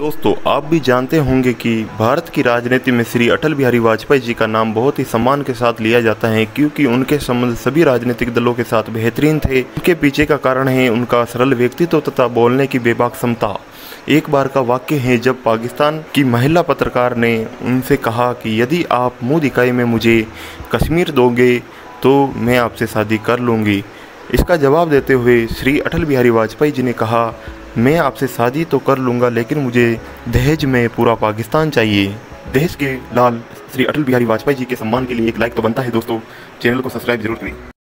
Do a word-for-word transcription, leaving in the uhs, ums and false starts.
दोस्तों, आप भी जानते होंगे कि भारत की राजनीति में श्री अटल बिहारी वाजपेयी जी का नाम बहुत ही सम्मान के साथ लिया जाता है, क्योंकि उनके संबंध सभी राजनीतिक दलों के साथ बेहतरीन थे। उनके पीछे का कारण है उनका सरल व्यक्तित्व तथा बोलने की बेबाक क्षमता। एक बार का वाक्य है जब पाकिस्तान की महिला पत्रकार ने उनसे कहा कि यदि आप मुँह दिखाई में मुझे कश्मीर दोगे तो मैं आपसे शादी कर लूँगी। इसका जवाब देते हुए श्री अटल बिहारी वाजपेयी जी ने कहा, मैं आपसे शादी तो कर लूँगा, लेकिन मुझे दहेज में पूरा पाकिस्तान चाहिए। देश के लाल श्री अटल बिहारी वाजपेयी जी के सम्मान के लिए एक लाइक तो बनता है दोस्तों। चैनल को सब्सक्राइब जरूर करें।